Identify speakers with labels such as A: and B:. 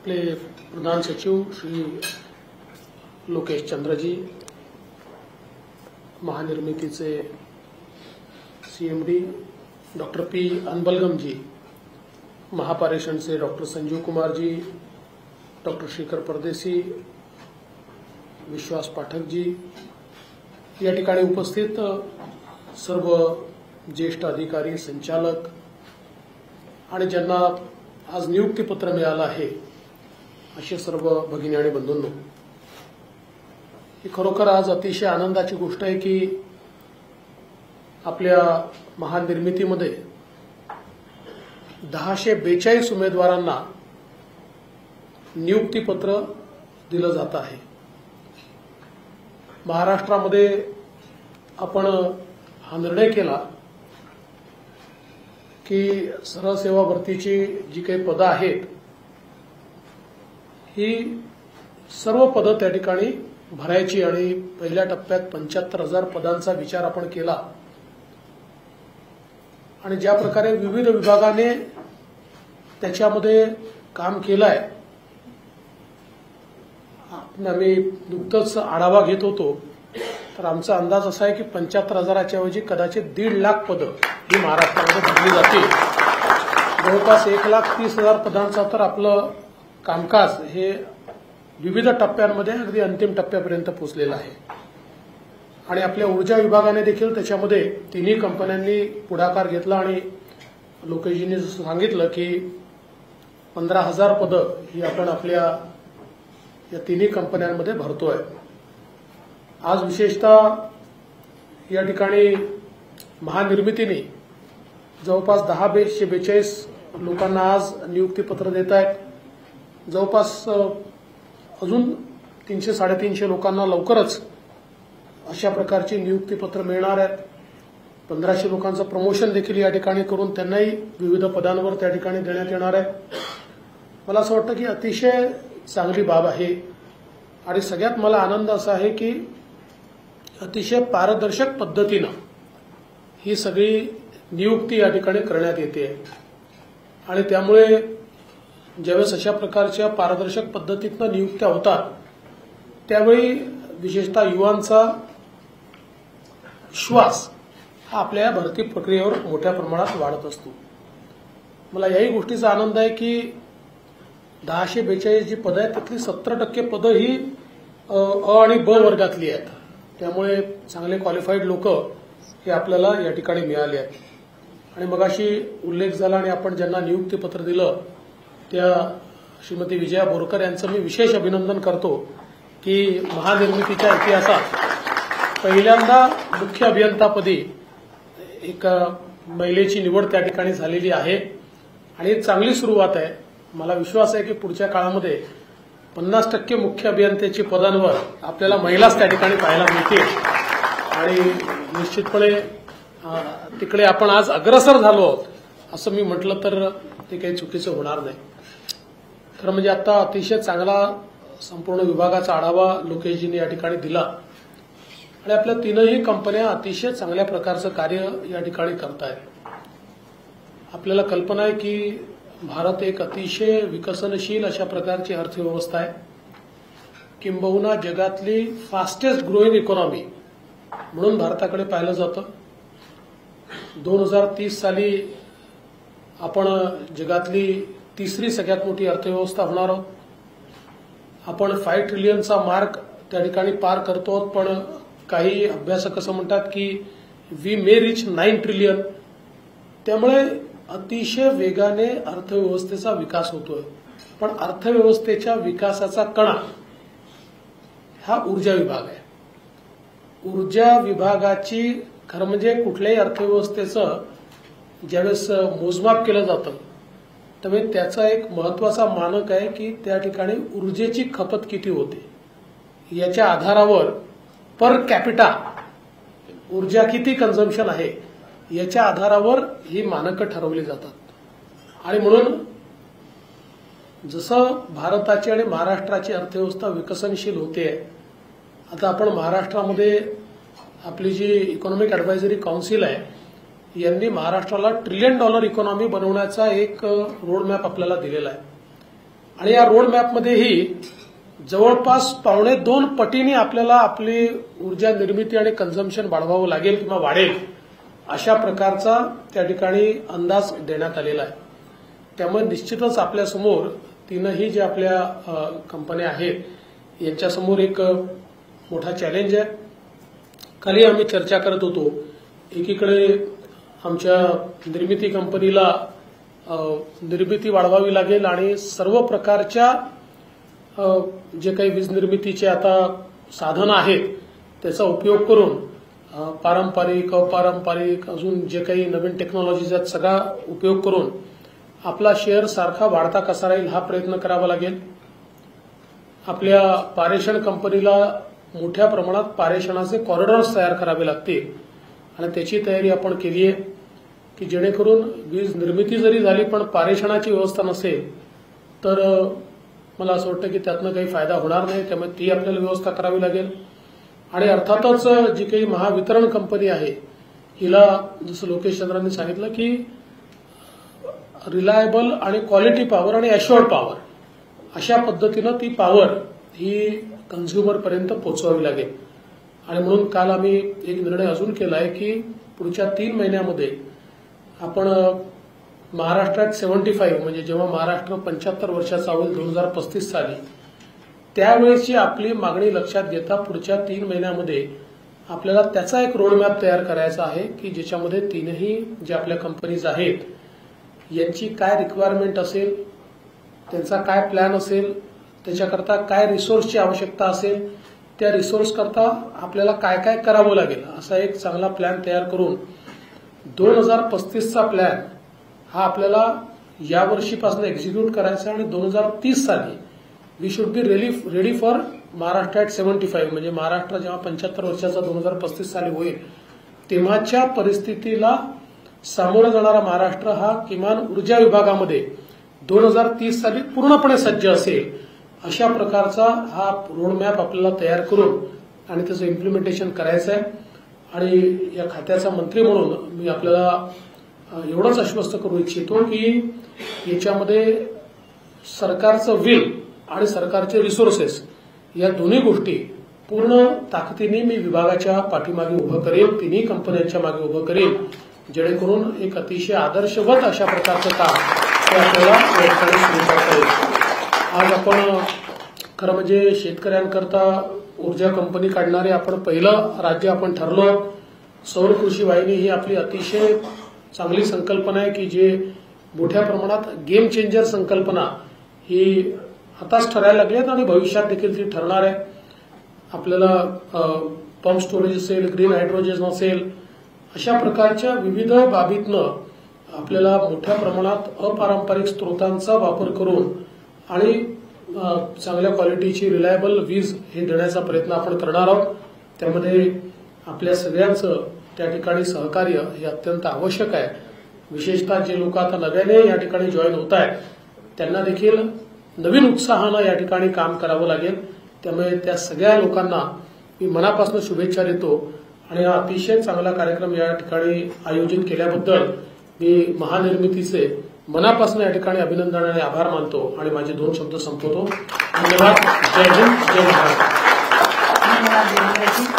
A: आपले प्रधान सचिव श्री लोकेश चंद्रजी, महानिर्मितीचे CMD doctor P Anbalagan ji, Mahapareshan से डॉक्टर संजीव कुमार जी, डॉक्टर श्रीकर परदेसी, विश्वास पाठक जी, या ठिकाणी उपस्थित सर्व ज्येष्ठ अधिकारी, संचालक आणि ज्यांना आज नियुक्तीपत्र मिळालं आहे असे सर्व भगिनी आणि बंधूंनो, ही खरोखर आज अतिशय आनंदाची गोष्ट आहे की आपल्या महानिर्मितीमध्ये 1042 उमेदवारांना नियुक्तीपत्र दिलं जात आहे। महाराष्ट्रामध्ये आपण हा निर्णय केला की सरळ सेवा भरतीची जी काही पदं आहेत ही सर्व पदं त्या ठिकाणी भरायची आणि पहिल्या टप्प्यात 75,000 पदांचा विचार आपण केला आणि ज्या प्रकारे विविध विभागाने त्याच्यामध्ये काम केलंय, आम्ही नुकतंच आढावा घेत होतो तर आमचा अंदाज असा आहे की 75,000च्या ऐवजी कदाचित 1.5 लाख पदं ही महाराष्ट्रामध्ये भरली जातील। जवळपास 1,30,000 पदांचा तर आपलं कामकाज हे विविध टप्प्यांमध्ये अगदी अंतिम टप्प्यापर्यंत पोहोचलेलं आहे आणि आपल्या ऊर्जा विभागाने देखील त्याच्यामध्ये तिन्ही कंपन्यांनी पुढाकार घेतला आणि लोकेशजींनी सांगितलं की 15,000 पदं ही आपण आपल्या या तिन्ही कंपन्यांमध्ये भरतोय। आज विशेषतः या ठिकाणी महानिर्मितीने जवळपास 1042 लोकांना आज नियुक्तीपत्र देत आहेत। जवळपास अजून 300-350 लोकांना लवकरच अशा प्रकारची नियुक्तीपत्र मिळणार आहेत। 1500 लोकांचं प्रमोशन देखील या ठिकाणी करून त्यांनाही विविध पदांवर त्या ठिकाणी देण्यात येणार आहे। मला असं वाटतं की अतिशय चांगली बाब आहे आणि सगळ्यात मला आनंद असा आहे की अतिशय पारदर्शक पद्धतीनं ही सगळी नियुक्ती या ठिकाणी करण्यात येते आणि त्यामुळे ज्यावेळेस अशा प्रकारच्या पारदर्शक पद्धतीनं नियुक्त्या होतात त्यावेळी विशेषतः युवांचा विश्वास हा आपल्या भरती प्रक्रियेवर मोठ्या प्रमाणात वाढत असतो। मला याही गोष्टीचा आनंद आहे की 1042 जी पदं आहेत त्यातली 70% पदं ही अ आणि ब वर्गातली आहेत, त्यामुळे चांगले क्वालिफाईड लोक हे आपल्याला या ठिकाणी मिळाले आहेत। आणि मगाशी उल्लेख झाला आणि आपण ज्यांना नियुक्तीपत्र दिलं त्या श्रीमती विजया बोरकर यांचं मी विशेष अभिनंदन करतो की महानिर्मितीच्या इतिहासात पहिल्यांदा मुख्य अभियंतापदी एक महिलेची निवड त्या ठिकाणी झालेली आहे आणि चांगली सुरुवात आहे। मला विश्वास आहे की पुढच्या काळामध्ये 50% मुख्य अभियंत्याची पदांवर आपल्याला महिलाच त्या ठिकाणी पाहायला मिळतील आणि निश्चितपणे तिकडे आपण आज अग्रसर झालो असं मी म्हटलं तर ते काही चुकीचं होणार नाही। खरं म्हणजे आता अतिशय चांगला संपूर्ण विभागाचा आढावा लोकेशजींनी या ठिकाणी दिला आणि आपल्या तीनही कंपन्या अतिशय चांगल्या प्रकारचं कार्य या ठिकाणी करतायत। आपल्याला कल्पना आहे की भारत एक अतिशय विकसनशील अशा प्रकारची अर्थव्यवस्था आहे, किंबहुना जगातली फास्टेस्ट ग्रोईंग इकॉनॉमी म्हणून भारताकडे पाहिलं जातं। 2030 साली आपण जगातली तिसरी सगळ्यात मोठी अर्थव्यवस्था होणार आहोत। आपण 5 ट्रिलियनचा मार्क त्या ठिकाणी पार करतो, पण काही अभ्यासक असं म्हणतात की वी मे रिच 9 ट्रिलियन। त्यामुळे अतिशय वेगाने अर्थव्यवस्थेचा विकास होतोय, पण अर्थव्यवस्थेच्या विकासाचा कणा हा ऊर्जा विभाग आहे। ऊर्जा विभागाची खरं म्हणजे कुठल्याही अर्थव्यवस्थेचं ज्यावेळेस मोजमाप केलं जातं त्यामुळे त्याचा एक महत्वाचा मानक आहे की त्या ठिकाणी ऊर्जेची खपत किती होते याच्या आधारावर पर कॅपिटा ऊर्जा किती कन्झम्पशन आहे याच्या आधारावर ही मानकं ठरवली जातात। आणि म्हणून जसं भारताची आणि महाराष्ट्राची अर्थव्यवस्था विकसनशील होते, आता आपण महाराष्ट्रामध्ये आपली जी इकॉनॉमिक ॲडवायझरी काउन्सिल आहे यांनी महाराष्ट्राला $1 ट्रिलियन इकॉनॉमी बनवण्याचा एक रोडमॅप आपल्याला दिलेला आहे आणि या रोड मॅपमध्येही जवळपास 2.25 पटीने आपल्याला आपली ऊर्जा निर्मिती आणि कन्झम्पशन वाढवावं लागेल किंवा वाढेल अशा प्रकारचा त्या ठिकाणी अंदाज देण्यात आलेला आहे. त्यामुळे निश्चितच आपल्यासमोर तीनही ज्या आपल्या कंपन्या आहेत यांच्यासमोर एक मोठा चॅलेंज आहे. कालही आम्ही चर्चा करत होतो, एकीकडे आमच्या निर्मिती कंपनीला निर्मिती वाढवावी लागेल आणि सर्व प्रकारच्या जे काही वीज निर्मितीचे आता साधनं आहेत त्याचा उपयोग करून पारंपरिक अपारंपरिक अजून जे काही नवीन टेक्नॉलॉजीचा सगळा उपयोग करून आपला शेअर सारखा वाढता कसा राहील हा प्रयत्न करावा लागेल. आपल्या पारेषण कंपनीला मोठ्या प्रमाणात पारेषणाचे कॉरिडॉर्स तयार करावे लागतील आणि त्याची तयारी आपण केली आहे की जेणेकरून वीज निर्मिती जरी झाली पण पारेषणाची व्यवस्था नसेल तर मला असं वाटतं की त्यातनं काही फायदा होणार नाही. त्यामुळे ती आपल्याला व्यवस्था करावी लागेल. आणि अर्थातच जी काही महावितरण कंपनी आहे हिला जसं लोकेश चंद्रांनी सांगितलं की रिलायबल आणि क्वालिटी पॉवर आणि अश्युअर्ड पॉवर अशा पद्धतीनं ती पॉवर ही कन्झ्युमरपर्यंत पोहोचवावी लागेल. आणि म्हणून काल आम्ही एक निर्णय अजून केला आहे की पुढच्या 3 महिन्यामध्ये आपण महाराष्ट्रात 75 म्हणजे जेव्हा महाराष्ट्र 75 वर्षाचा होईल 2035 साली त्यावेळेची आपली मागणी लक्षात घेता पुढच्या 3 महिन्यामध्ये आपल्याला त्याचा एक रोडमॅप तयार करायचा आहे की ज्याच्यामध्ये तीनही ज्या आपल्या कंपनीज आहेत यांची काय रिक्वायरमेंट असेल, त्यांचा काय प्लॅन असेल, त्याच्याकरता काय रिसोर्सची आवश्यकता असेल, त्या रिसोर्स करता आपल्याला काय काय करावं लागेल असा एक चांगला प्लॅन तयार करून 2035चा प्लॅन हा आपल्याला यावर्षीपासून एक्झिक्यूट करायचा आणि 2030 साली we should be ready for Maharashtra at 75 म्हणजे महाराष्ट्र जेव्हा 75 वर्षाचा 2035 साली होईल तेव्हाच्या परिस्थितीला सामोरं जाणारा महाराष्ट्र हा किमान ऊर्जा विभागामध्ये 2030 साली पूर्णपणे सज्ज असेल अशा प्रकारचा हा रोडमॅप आपल्याला तयार करून आणि त्याचं इम्प्लिमेंटेशन करायचं आहे. आणि या खात्याचा मंत्री म्हणून मी आपल्याला एवढंच आश्वस्त करू इच्छितो की याच्यामध्ये सरकारचं विल आणि सरकारचे रिसोर्सेस या दोन्ही गोष्टी पूर्ण ताकदीने मी विभागाच्या पाठीमागे उभं करेल, तिन्ही कंपन्यांच्या मागे उभं करेल जेणेकरून एक अतिशय आदर्शवत अशा प्रकारचं काम ते आपल्याला या ठिकाणी सुरू करता येईल. आज आपण खरं म्हणजे शेतकऱ्यांकरता ऊर्जा कंपनी काढणारे आपण पहिलं राज्य आपण ठरलो. सौर कृषी वाहिनी ही आपली अतिशय चांगली संकल्पना आहे की जे मोठ्या प्रमाणात गेम चेंजर संकल्पना ही आताच ठरायला लागली आहेत आणि भविष्यात देखील ती ठरणार आहे. आपल्याला पंप स्टोरेज असेल, ग्रीन हायड्रोजन असेल अशा प्रकारच्या विविध बाबीतनं आपल्याला मोठ्या प्रमाणात अपारंपरिक स्रोतांचा वापर करून आणि चांगल्या क्वालिटीची रिलायबल वीज हे देण्याचा प्रयत्न आपण करणार आहोत. त्यामध्ये आपल्या सगळ्यांचं त्या ठिकाणी सहकार्य हे अत्यंत आवश्यक आहे. विशेषतः जे लोक आता नव्याने या ठिकाणी जॉईन होत आहेत त्यांना देखील नवीन उत्साहानं या ठिकाणी काम करावं लागेल. त्यामुळे त्या सगळ्या लोकांना मी मनापासून शुभेच्छा देतो आणि हा अतिशय चांगला कार्यक्रम या ठिकाणी आयोजित केल्याबद्दल मी महानिर्मितीचे मनापासून या ठिकाणी अभिनंदन आणि आभार मानतो आणि माझे 2 शब्द संपवतो. धन्यवाद. जय हिंद, जय महाराष्ट्र.